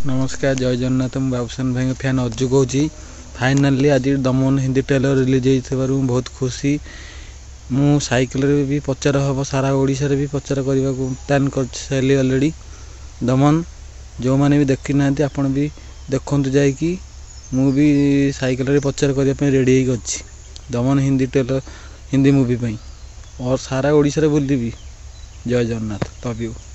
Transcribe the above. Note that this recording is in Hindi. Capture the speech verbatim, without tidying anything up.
नमस्कार, जय जगन्नाथ। मु बाबूशान भाई फैन अज्जु कौची। फाइनाली आज दमन हिंदी ट्रेलर रिलीज हो बहुत खुशी। मु साइकिल भी प्रचार हम सारा ओडिशा रे भी प्रचार करने को प्लान कर सारी अलरेडी। दमन जो मैंने भी देखी ना आपण भी देखु जाकि मु भी साइकिल रे प्रचार करने रेडी अच्छी। दमन हिंदी ट्रेलर हिंदी मूवी और सारा ओडिशा रे बुलबी। जय जगन्नाथ, लव यू।